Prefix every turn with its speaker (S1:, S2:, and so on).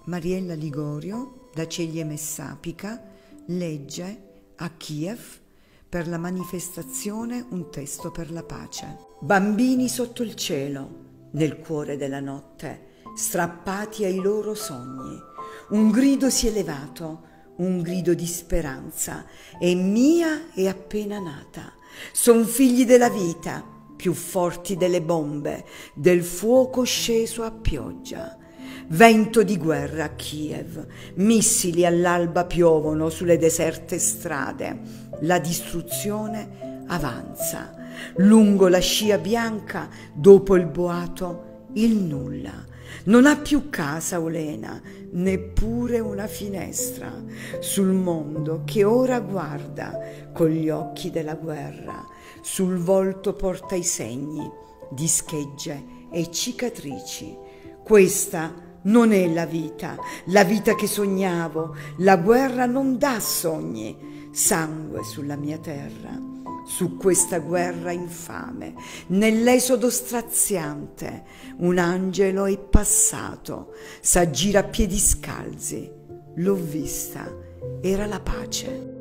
S1: Mariella Ligorio, da Ceglie Messapica, legge a Kiev per la manifestazione Un testo per la pace. Bambini sotto il cielo, nel cuore della notte, strappati ai loro sogni. Un grido si è levato, un grido di speranza, e mia è appena nata. Son figli della vita, più forti delle bombe, del fuoco sceso a pioggia. Vento di guerra a Kiev, missili all'alba piovono sulle deserte strade. La distruzione avanza. Lungo la scia bianca, dopo il boato, il nulla. Non ha più casa Olena, neppure una finestra sul mondo che ora guarda con gli occhi della guerra. Sul volto porta i segni di schegge e cicatrici. Questa non è la vita che sognavo. La guerra non dà sogni. Sangue sulla mia terra, su questa guerra infame, nell'esodo straziante, un angelo è passato, s'aggira a piedi scalzi. L'ho vista, era la pace.